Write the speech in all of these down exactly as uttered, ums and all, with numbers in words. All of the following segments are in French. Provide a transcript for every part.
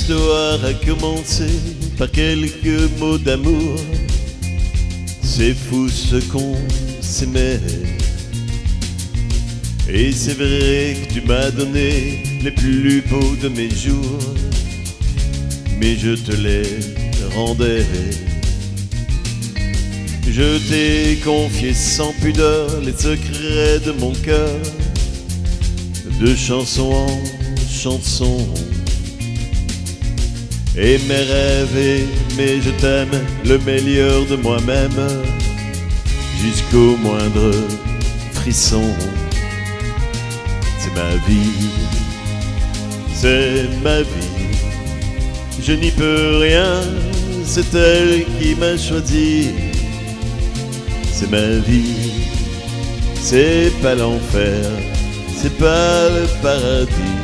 L'histoire a commencé par quelques mots d'amour. C'est fou ce qu'on s'aimait. Et c'est vrai que tu m'as donné les plus beaux de mes jours, mais je te les rendais. Je t'ai confié sans pudeur les secrets de mon cœur, de chanson en chanson. Et mes rêves et mes je t'aime, le meilleur de moi-même, jusqu'au moindre frisson. C'est ma vie, c'est ma vie, je n'y peux rien, c'est elle qui m'a choisi. C'est ma vie, c'est pas l'enfer, c'est pas le paradis.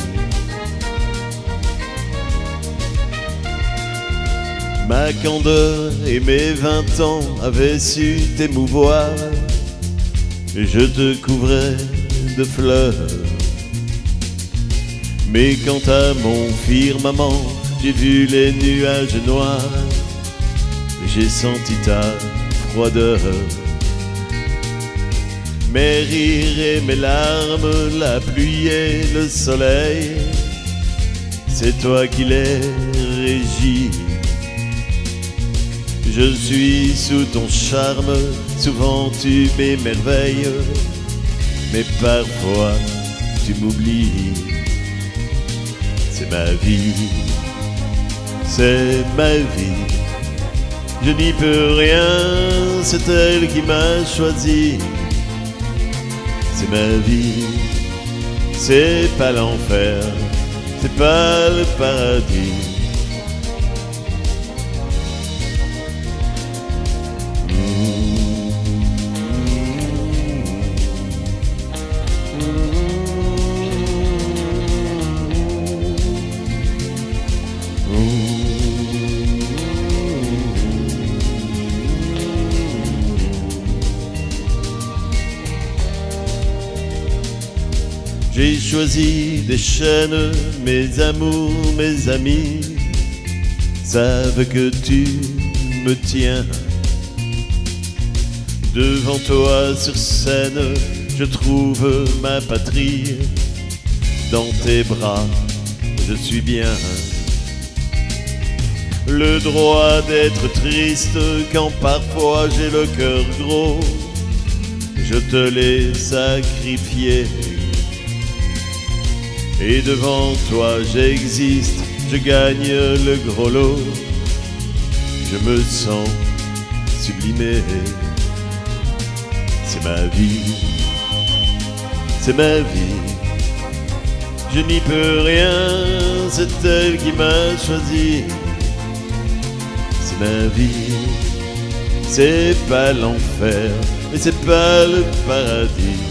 Ma candeur et mes vingt ans avaient su t'émouvoir, et je te couvrais de fleurs. Mais quant à mon firmament, j'ai vu les nuages noirs, j'ai senti ta froideur. Mes rires et mes larmes, la pluie et le soleil, c'est toi qui les régis. Je suis sous ton charme, souvent tu m'émerveilles, mais parfois tu m'oublies. C'est ma vie, c'est ma vie, je n'y peux rien, c'est elle qui m'a choisi. C'est ma vie, c'est pas l'enfer, c'est pas le paradis. J'ai choisi des chaînes, mes amours, mes amis savent que tu me tiens. Devant toi sur scène, je trouve ma patrie. Dans tes bras, je suis bien. Le droit d'être triste quand parfois j'ai le cœur gros, je te l'ai sacrifié. Et devant toi j'existe, je gagne le gros lot, je me sens sublimé. C'est ma vie, c'est ma vie, je n'y peux rien, c'est elle qui m'a choisi. C'est ma vie, c'est pas l'enfer, mais c'est pas le paradis.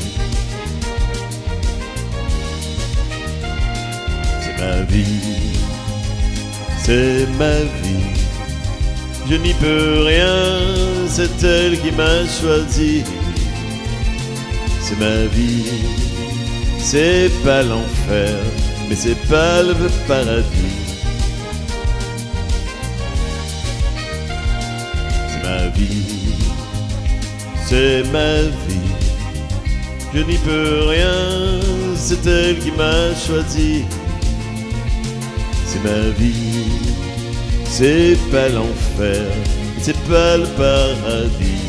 Ma vie, c'est ma vie, je n'y peux rien, c'est elle qui m'a choisi. C'est ma vie, c'est pas l'enfer, mais c'est pas le paradis. C'est ma vie, c'est ma vie, je n'y peux rien, c'est elle qui m'a choisi. C'est ma vie, c'est pas l'enfer, c'est pas le paradis.